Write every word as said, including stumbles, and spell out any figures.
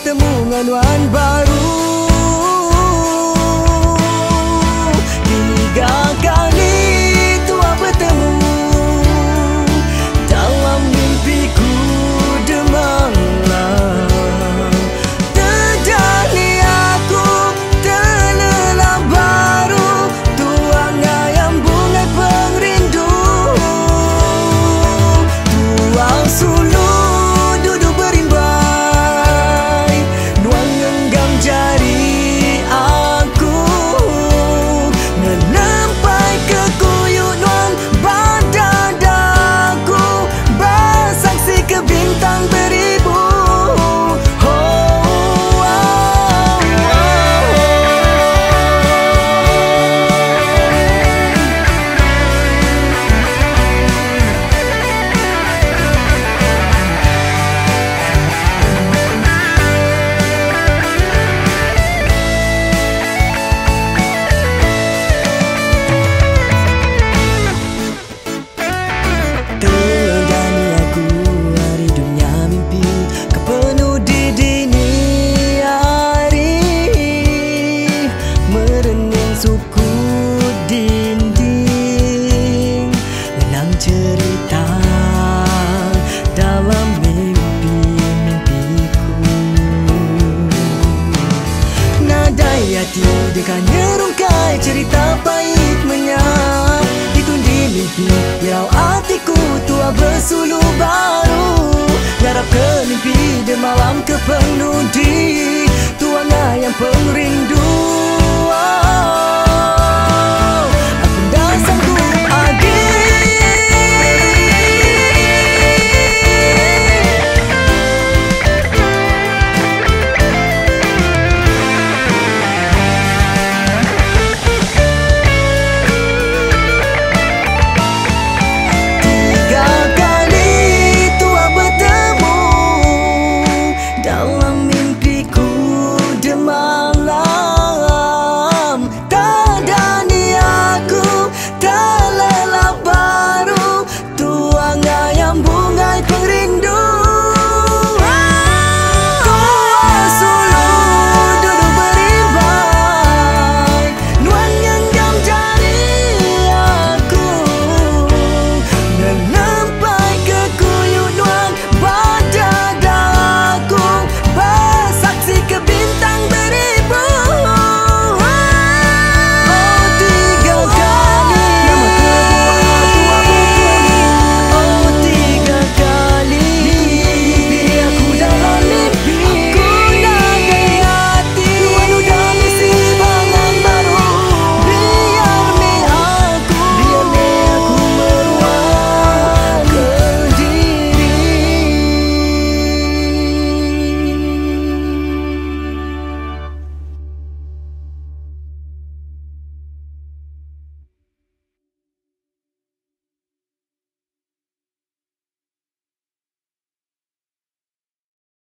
bertemu nganuan baru. Tiga kali tua bertemu dalam mimpiku demalam. Terjadi aku terlelap baru, tuang ayam bunga perindu. Tuang sulu duduk berimbai, nuang genggam jari aku, menempai ke kuyuk nuang badadaku, bersaksi ke bintang beribu. Oh, oh, oh. Terjadi aku hari dunia mimpi, kepenuh di dini hari, merenung suku dinding, menang cerita dalam mimpi-mimpiku. Nadai hati dengan nyerungkai cerita pahit menyap, ditundi mimpi hirau hatiku tua bersulu baru. Garap ke mimpi di malam kepenuh di tuang ayam perindu.